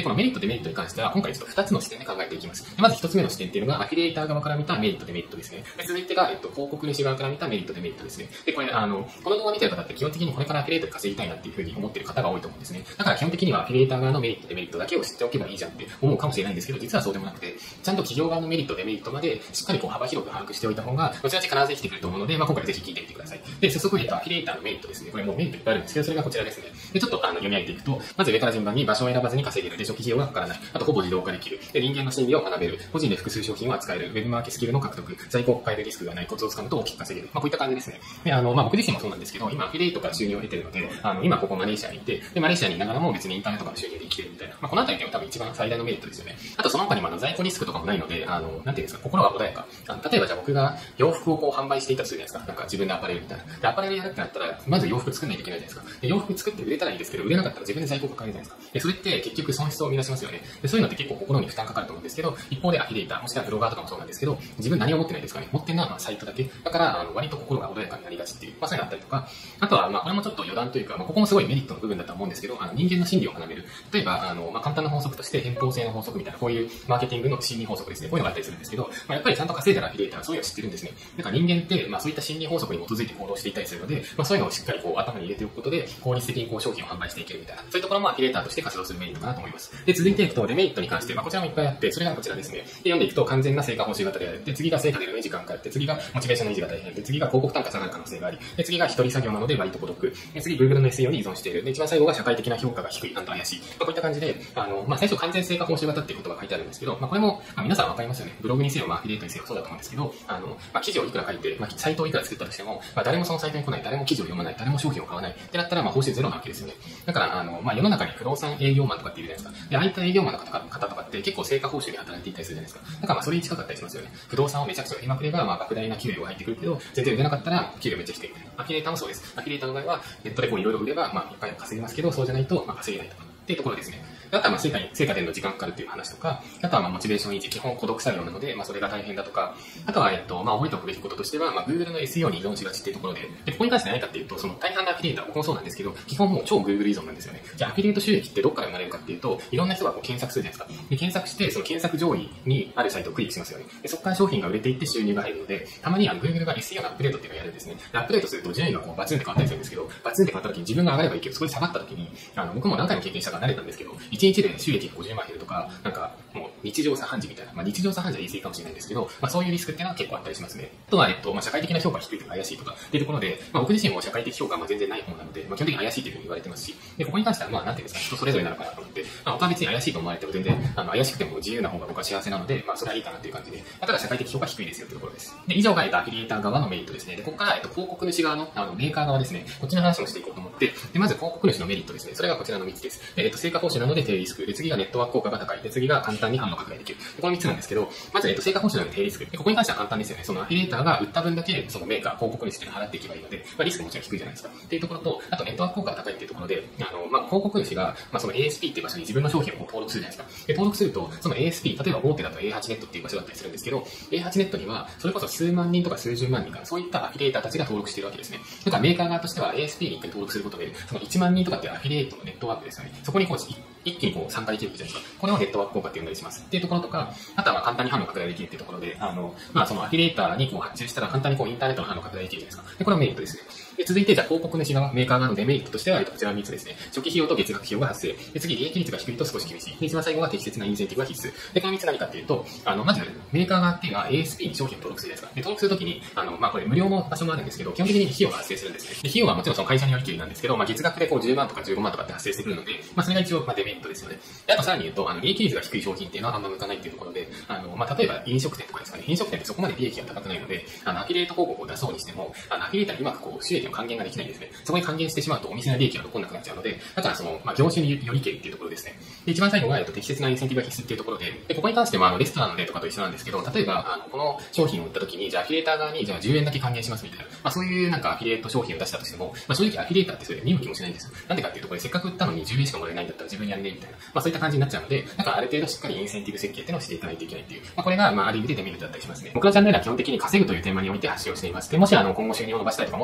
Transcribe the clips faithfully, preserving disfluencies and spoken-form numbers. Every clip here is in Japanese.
で、このメリット、デメリットに関しては、今回ちょっとふたつの視点で考えていきます。でまずひとつめの視点っていうのが、アフィリエイター側から見たメリット、デメリットですね。で続いてが、えっと、広告主側から見たメリット、デメリットですね。で、これ、あの、この動画見てる方って基本的にこれからアフィリエイトで稼ぎたいなっていうふうに思ってる方が多いと思うんですね。だから基本的にはアフィリエイター側のメリット、デメリットだけを知っておけばいいじゃんって思うかもしれないんですけど、実はそうでもなくて、ちゃんと企業側のメリット、デメリットまでしっかりこう幅広く把握しておいた方が、後々必ず生きてくると思うので、まあ、今回ぜひ聞いてみてください。で、早速、えっと、アフィリエイターのメリットですね。これもうメリットいっぱいあるんですけど、それがこちらですね。で、ちょっとあの読み上げていくと、まず上から順番に場所を選ばずに稼げる。で、初期費用がかからない。あと、ほぼ自動化できる。で、人間の心理を学べる。個人で複数商品を扱える。ウェブマーケスキルの獲得。在庫を抱えるリスクがない。コツをつかむと大きく稼げる。まあ、こういった感じですね。で、あの、まあ、僕自身もそうなんですけど、今、アフィリエイトから収入を得てるので、あの、今ここマレーシアにいて、で、マレーシアにいながらも別にインターネットからの収入で生きてるみたいな。まあ、このあたりでは多分一番最大のメリットですよね。あと、その他にもあの、在庫リスクとかもないので、あの、なんていうんですか、心が穏やか。あの、例えばじゃあ僕が洋服をこう販売していたとするじゃないですか。なんか自分でアパレルみたいな。で、アパレルやるってなったら、まず洋服作んないといけないじゃないですか。で、洋服作って売れたらいいですけど、売れなかったら自分で在庫抱えるじゃないですか。で、それって結局損失を生み出しますよね。で、そういうのって結構心に負担かかると思うんですけど、一方でアフィリエイター、もしくはブロガーとかもそうなんですけど、自分何を持ってないですかね。持ってるのはまあサイトだけ。だから、あの、割と心が穏やかになりがちっていう、まあそういうのあったりとか、あとは、まあこれもちょっと余談というか、まあここもすごいメリットの部分だと思うんですけど、あの、人間の心理を学べる。例えば、あの、まあ簡単な法則として偏方性の法則みたいな、こういうマーケティングの心理法則ですね。こういうのがあったりするんですけど、まあやっぱりちゃんと稼いだらアフィリエイターはそういうのを知ってるんですね。だから人間って、まあそういった心理法則に基づいて行動していたりするので、まあそういうのをしっかりこう頭に入れておくことで、効率的にこう商品を販売していけるみたいな、そういうところもアフィリエイターとして活動するメリットかなと思います。で、続いていくと、デメリットに関して、まあこちらもいっぱいあって、それがこちらですね。で、読んでいくと、完全な成果報酬型である。で、次が成果出るのに時間かかる。で、次がモチベーションの維持が大変。で、次が広告単価下がる可能性があり。で、次が一人作業なので割と孤独。で、次、Google の エスイーオー に依存している。で、一番最後が社会的な評価が低い。なんと怪しい。まあ、こういった感じで、あの、まあ最初完全成果報酬型っていうことが書いてあるんですけど、まあこれも、まあ、皆さんわかりますよね。ブログにせよ、まあアフィリエイトにせよそうだと思うんですけど、あの、まあ記事をいくら書いて、まあサイトをいくら作ったとしても、まあ誰もそのサイトに来ない、誰も記事を読まない、誰も商品を買わない。ってなったら、まあ報酬ゼロなわけですよね。だから、あの、まあ世の中に不動産営業マンとかっているじゃないですか。で、ああいった営業マンの方とかって結構成果報酬で働いていたりするじゃないですか。だからまあそれに近かったりしますよね。不動産をめちゃくちゃ売りまくれば、まあ莫大な給料が入ってくるけど、全然売れなかったら給料めっちゃ来てるみたいな。アフィリエイターもそうです。アフィリエイターの場合は、ネットでこういろいろ売れば、まあいっぱい稼げますけど、そうじゃないと、まあ稼げないとか。っていうところですね。あとはまあ成果に、成果出るの時間かかるっていう話とか、あとはまあモチベーション維持、基本孤独作業なので、まあそれが大変だとか、あとはえっと、まあ覚えておくべきこととしては、まあ Google の エスイーオー に依存しがちっていうところで、で、ここに関して何かっていうと、その大半のアフィリエイター、僕もそうなんですけど、基本もう超 Google 依存なんですよね。じゃあアフィリエイト収益ってどっから生まれるかっていうと、いろんな人がこう検索するじゃないですか。で、検索して、その検索上位にあるサイトをクリックしますよね。で、そこから商品が売れていって収入が入るので、たまにあの Google が エスイーオー のアップデートっていうのをやるんですね。で、アップデートすると順位がこうバツンって変わったりするんですけど、バツンって変わった時に自分が上がればいいけど、そこで下がった時に、あの、僕も何回も経験したから慣れたんですけど、いちにちで収益がごじゅうまん減るとか、なんか、もう日常茶飯事みたいな、まあ日常茶飯事は言い過ぎかもしれないんですけど、まあそういうリスクっていうのは結構あったりしますね。あとは、えっと、まあ社会的な評価が低いとか怪しいとかっていうところで、まあ僕自身も社会的評価は全然ない方なので、まあ基本的に怪しいというふうに言われてますし、で、ここに関してはまあなんていうんですか、人それぞれなのかなと思って、まあ僕は別に怪しいと思われても全然、あの、怪しくても自由な方が僕は幸せなので、まあそれはいいかなっていう感じで、ただ社会的評価低いですよというところです。で、以上が、えっと、アフィリエイター側のメリットですね。で、ここから、えっと、広告主側の、あの、メーカー側ですね。こっちの話もしていこうと思って、で、まず広告主のメリットですね。それがこちらのみっつです。で、えっと、成果報酬なので低リスク。で、次がネットワーク効果が高い。で、次が簡単に販路拡大できる。で、このみっつなんですけど、まず、えっと、成果報酬なので低リスク。で、ここに関しては簡単ですよね。そのアフィリエイターが売った分だけ、そのメーカー、広告主っていうのを払っていけばいいので、まあ、リスクももちろん低いじゃないですか。っていうところと、あとネットワーク効果が高いっていうところで、あの、まあ、広告主が、まあ、その エーエスピー っていう場所に自分の商品を登録するじゃないですか。で、登録すると、その エーエスピー、例えば大手だと エーエイチ ネットっていう場所だったりするんですけど、エーエイチ ネットには、それこそ数万人とか数十万人か、そういったアフィリエイターたちが登録しているわけですね。だからメーカー側としては エーエスピー に一回登録することで、そのいちまん人とかっていうアフィリエイトのネットワークですよね。そこにこう、一気にこう参加できるじゃないですか。これをネットワーク効果って呼んだりします。っていうところとか、あとはまあ簡単に販路拡大できるっていうところで、あの、まあそのアフィリエイターにこう発注したら簡単にこうインターネットの販路拡大できるじゃないですか。で、これはメリットですね。で、続いて、じゃあ広告主側、メーカー側のデメリットとしては、こちらみっつですね。初期費用と月額費用が発生。で、次、利益率が低いと少し厳しい。で、一番最後は適切なインセンティブが必須。で、このみっつ何かっていうと、あの、まず、メーカー側っていうのは エーエスピー に商品を登録するじゃないですか。で、登録するときに、あの、まあこれ無料の場所もあるんですけど、基本的に費用が発生するんですね。で、費用はもちろんその会社によりきりなんですけど、まあ月額でこうじゅうまんとかじゅうごまんとかって発生してくるので、まあそれが一応、まあデメリットですよね。で、あとさらに言うと、あの、利益率が低い商品っていうのはあんま向かないっていうところで、あの、まあ例えば飲食店とかですかね。飲食店ってそこまで利益が高くないので、あの、アフィリエイト広告を出そうにしても、あの、アフィリエイターにうまくこう、収益の還元ができないんですね。そこに還元してしまうとお店の利益が残んなくなっちゃうので、だからその、まあ業種によりけりっていうところですね。で、一番最後が、えっと、適切なインセンティブが必須っていうところで、で、ここに関しては、あの、レストランの例とかと一緒なんですけど、例えば、あの、この商品を売った時に、じゃあアフィリエイター側に、じゃあじゅうえんだけ還元しますみたいな。まあそういうなんかアフィリエイト商品を出したとしても、まあ正直アフィリエイターってそれで見向きもしないんですよ。なんでかっていうと、これせっかく売ったのにじゅうえんしかもらえないんだったら自分やんねみたいな。まあそういった感じになっちゃうので、だからある程度しっかりインセンティブ設計っていうのをしていかないといけないっていう。まあこれが、まあある意味でデメリットだったりしますね。僕のチャンネルは基本的に稼ぐというテーマにおいて発信をしています。で、もしあの、今後収入を伸ばしたいとか、もっとなんか人生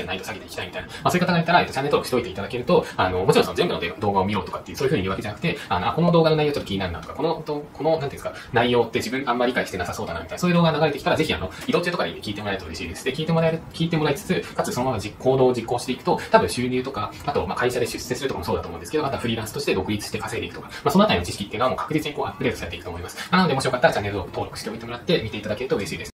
は難易度下げていきたいみたいな、まあそういう方がいたら、えっと、チャンネル登録しておいていただけると、あの、もちろんその全部の動画を見ろとかっていう、そういう風に言うわけじゃなくて、あの、あこの動画の内容ちょっと気になるなとか、この、この、なんていうんですか、内容って自分あんまり理解してなさそうだなみたいな、そういう動画が流れてきたら、ぜひあの、移動中とかに聞いてもらえると嬉しいです。で、聞いてもらえる、聞いてもらいつつ、かつそのまま実行動を実行していくと、多分収入とか、あと、まあ会社で出世するとかもそうだと思うんですけど、あとはフリーランスとして独立して稼いでいくとか、まあそのあたりの知識っていうのはもう確実にこうアップデートされていくと思います。なので、もしよかったらチャンネルを登録しておいてもらって見ていただけると嬉しいです。